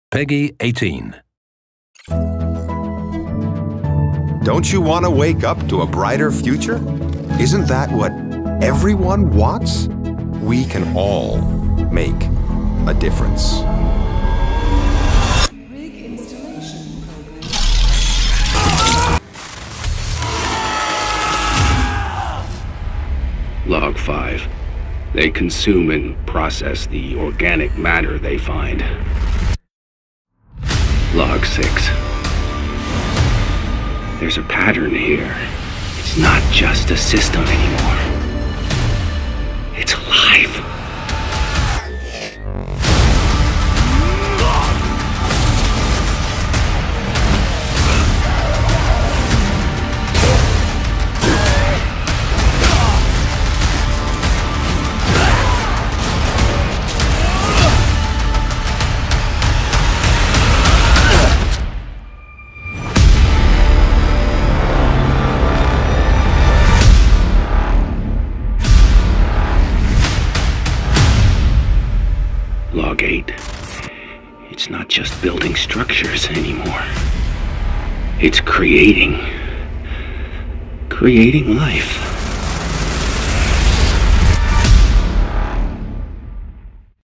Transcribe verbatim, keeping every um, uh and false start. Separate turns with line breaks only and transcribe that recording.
Peggy eighteen.
Don't you want to wake up to a brighter future? Isn't that what everyone wants? We can all make a difference.
Rig installation program.
Log five. They consume and process the organic matter they find. Log six. There's a pattern here. It's not just a system anymore. It's alive. Log eight. It's not just building structures anymore. It's creating... creating life.